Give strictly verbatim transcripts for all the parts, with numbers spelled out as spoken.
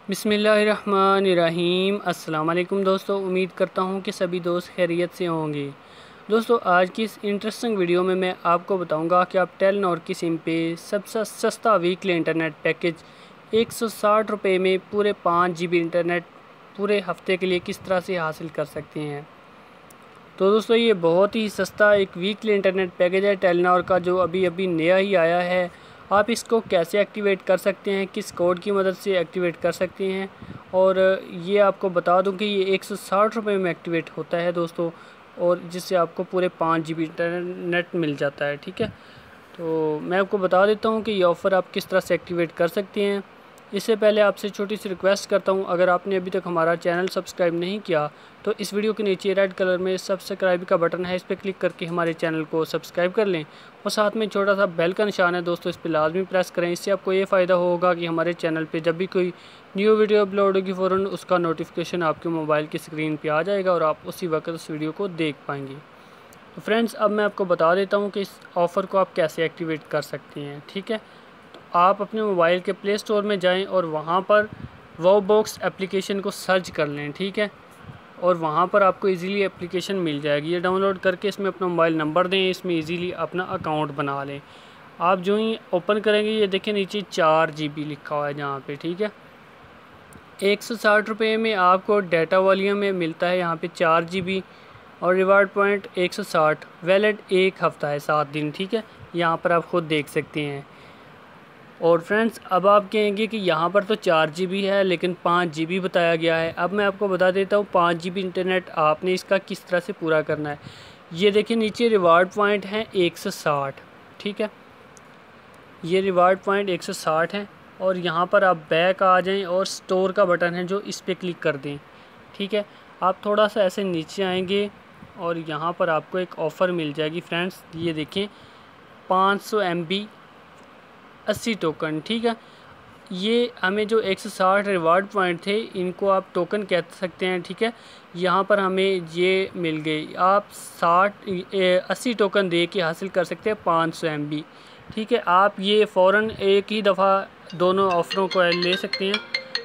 बिस्मिल्लाहिर्रहमानिर्रहीम। अस्सलाम वालेकुम दोस्तों, उम्मीद करता हूँ कि सभी दोस्त खैरियत से होंगे। दोस्तों, आज की इस इंटरेस्टिंग वीडियो में मैं आपको बताऊंगा कि आप टेलीनॉर की सिम पे सबसे सस्ता वीकली इंटरनेट पैकेज एक सौ साठ रुपये में पूरे पाँच जी बी इंटरनेट पूरे हफ्ते के लिए किस तरह से हासिल कर सकते हैं। तो दोस्तों, ये बहुत ही सस्ता एक वीकली इंटरनेट पैकेज है टेलीनॉर का, जो अभी अभी नया ही आया है। आप इसको कैसे एक्टिवेट कर सकते हैं, किस कोड की मदद से एक्टिवेट कर सकते हैं, और ये आपको बता दूं कि ये एक सौ साठ रुपये में एक्टिवेट होता है दोस्तों, और जिससे आपको पूरे पाँच जी बी इंटरनेट मिल जाता है। ठीक है, तो मैं आपको बता देता हूँ कि ये ऑफ़र आप किस तरह से एक्टिवेट कर सकते हैं। इससे पहले आपसे छोटी सी रिक्वेस्ट करता हूँ, अगर आपने अभी तक हमारा चैनल सब्सक्राइब नहीं किया तो इस वीडियो के नीचे रेड कलर में सब्सक्राइब का बटन है, इस पर क्लिक करके हमारे चैनल को सब्सक्राइब कर लें, और साथ में छोटा सा बेल का निशान है दोस्तों, इस पर लाजमी प्रेस करें। इससे आपको ये फ़ायदा होगा कि हमारे चैनल पर जब भी कोई न्यू वीडियो अपलोड होगी फ़ौरन उसका नोटिफिकेशन आपके मोबाइल की स्क्रीन पर आ जाएगा और आप उसी वक्त उस वीडियो को देख पाएंगे। तो फ्रेंड्स, अब मैं आपको बता देता हूँ कि इस ऑफ़र को आप कैसे एक्टिवेट कर सकते हैं। ठीक है, आप अपने मोबाइल के प्ले स्टोर में जाएं और वहां पर वो बॉक्स एप्लीकेशन को सर्च कर लें। ठीक है, और वहां पर आपको इजीली एप्लीकेशन मिल जाएगी। ये डाउनलोड करके इसमें अपना मोबाइल नंबर दें, इसमें इजीली अपना अकाउंट बना लें। आप जो ही ओपन करेंगे, ये देखें नीचे चार जी बी लिखा हुआ है जहाँ पे। ठीक है, एक सौ साठ रुपये में आपको डाटा वॉल्यूम में मिलता है यहाँ पे चार जी बी, और रिवार्ड पॉइंट एक सौ साठ, वैलिड एक हफ़्ता है, सात दिन। ठीक है, यहाँ पर आप ख़ुद देख सकते हैं। और फ्रेंड्स, अब आप कहेंगे कि यहाँ पर तो चार जी बी है लेकिन पाँच जी बी बताया गया है। अब मैं आपको बता देता हूँ पाँच जी बी इंटरनेट आपने इसका किस तरह से पूरा करना है। ये देखिए नीचे रिवार्ड पॉइंट हैं एक सौ साठ। ठीक है, ये रिवार्ड पॉइंट एक सौ साठ हैं, और यहाँ पर आप बैक आ जाएं और स्टोर का बटन है जो इस पर क्लिक कर दें। ठीक है, आप थोड़ा सा ऐसे नीचे आएंगे और यहाँ पर आपको एक ऑफ़र मिल जाएगी फ्रेंड्स। ये देखें, पाँच सौ एम बी अस्सी टोकन। ठीक है, ये हमें जो एक सौ साठ रिवार्ड पॉइंट थे इनको आप टोकन कह सकते हैं। ठीक है, यहाँ पर हमें ये मिल गई, आप साठ अस्सी टोकन दे के हासिल कर सकते हैं पाँच सौ एम बी। ठीक है, आप ये फ़ौरन एक ही दफ़ा दोनों ऑफ़रों को ले सकते हैं।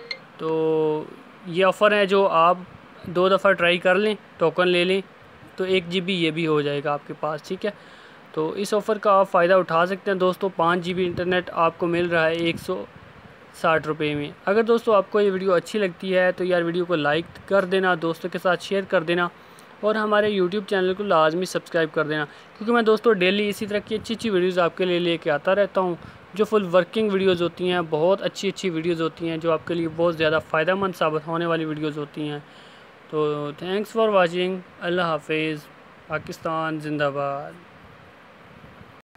तो ये ऑफ़र है जो आप दो दफ़ा ट्राई कर लें, टोकन ले लें, तो एक जी बी ये भी हो जाएगा आपके पास। ठीक है, तो इस ऑफ़र का आप फ़ायदा उठा सकते हैं दोस्तों। पाँच जी बी इंटरनेट आपको मिल रहा है एक सौ साठ रुपये में। अगर दोस्तों आपको ये वीडियो अच्छी लगती है तो यार वीडियो को लाइक कर देना, दोस्तों के साथ शेयर कर देना, और हमारे यूट्यूब चैनल को लाजमी सब्सक्राइब कर देना, क्योंकि मैं दोस्तों डेली इसी तरह की अच्छी अच्छी वीडियोज़ आपके लिए लेके आता रहता हूँ, जो फुल वर्किंग वीडियोज़ होती हैं, बहुत अच्छी अच्छी वीडियोज़ होती हैं, जो आपके लिए बहुत ज़्यादा फ़ायदेमंद साबित होने वाली वीडियोज़ होती हैं। तो थैंक्स फॉर वॉचिंग। अल्लाह हाफिज़। पाकिस्तान जिंदाबाद।